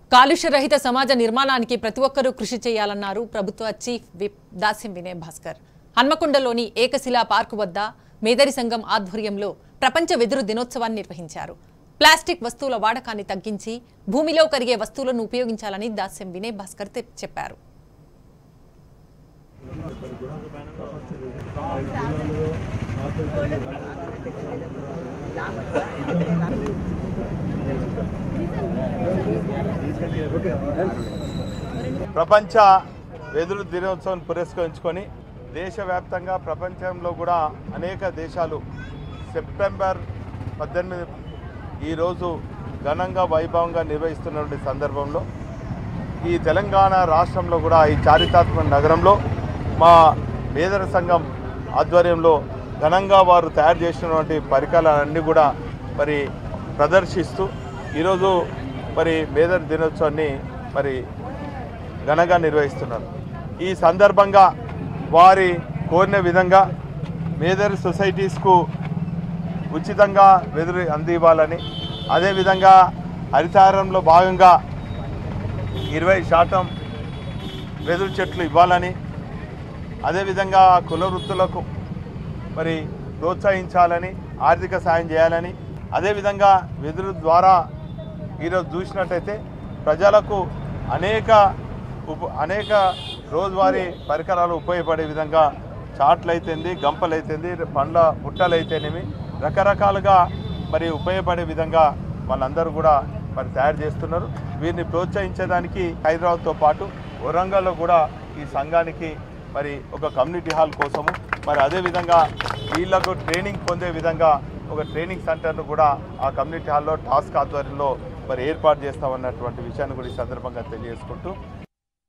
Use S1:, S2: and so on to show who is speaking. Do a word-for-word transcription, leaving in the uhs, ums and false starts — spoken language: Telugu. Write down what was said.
S1: కాలుష్య రహిత సమాజ నిర్మాణానికి ప్రతి ఒక్కరూ కృషి చేయాలన్నారు ప్రభుత్వ చీఫ్ విప్ దాస్యం వినయ్ భాస్కర్. హన్మకొండలోని ఏకశిలా పార్కు వద్ద మేదరి సంఘం ఆధ్వర్యంలో ప్రపంచ వెదురు దినోత్సవాన్ని నిర్వహించారు. ప్లాస్టిక్ వస్తువుల వాడకాన్ని తగ్గించి భూమిలో కరిగే వస్తువులను ఉపయోగించాలని దాస్యం వినయ్ భాస్కర్ చెప్పారు.
S2: ప్రపంచ వెదురు దినోత్సవం పురస్కరించుకొని దేశవ్యాప్తంగా ప్రపంచంలో కూడా అనేక దేశాలు సెప్టెంబర్ పద్దెనిమిది ఈరోజు ఘనంగా వైభవంగా నిర్వహిస్తున్నటువంటి సందర్భంలో ఈ తెలంగాణ రాష్ట్రంలో కూడా ఈ చారిత్రాత్మక నగరంలో మా మేదరి సంఘం ఆధ్వర్యంలో ఘనంగా వారు తయారు చేసినటువంటి పరికరాలన్నీ కూడా మరి ప్రదర్శిస్తూ ఈరోజు మరి మేదరి దినోత్సవాన్ని మరి ఘనంగా నిర్వహిస్తున్నారు. ఈ సందర్భంగా వారి కోరిన విధంగా మేదరి సొసైటీస్కు ఉచితంగా వెదురు అందివ్వాలని, అదేవిధంగా హరితహారంలో భాగంగా ఇరవై శాతం వెదురు చెట్లు ఇవ్వాలని, అదేవిధంగా కుల వృత్తులకు మరి ప్రోత్సహించాలని, ఆర్థిక సాయం చేయాలని, అదేవిధంగా వెదురు ద్వారా ఈరోజు చూసినట్టయితే ప్రజలకు అనేక ఉప అనేక రోజువారీ పరికరాలు ఉపయోగపడే విధంగా చాట్లు అయితేంది, గంపలు అయితేంది, పండ్ల బుట్టలు అయితేనేమి రకరకాలుగా మరి ఉపయోగపడే విధంగా వాళ్ళందరూ కూడా మరి తయారు చేస్తున్నారు. వీరిని ప్రోత్సహించడానికి హైదరాబాద్తో పాటు వరంగల్లో కూడా ఈ సంఘానికి మరి ఒక కమ్యూనిటీ హాల్ కోసము మరి అదేవిధంగా వీళ్లకు ట్రైనింగ్ పొందే విధంగా ఒక ట్రైనింగ్ సెంటర్ను కూడా ఆ కమ్యూనిటీ హాల్లో టాస్క్ ఆధ్వర్యంలో మరి ఏర్పాటు చేస్తామన్నటువంటి విషయాన్ని కూడా ఈ సందర్భంగా తెలియజేసుకుంటూ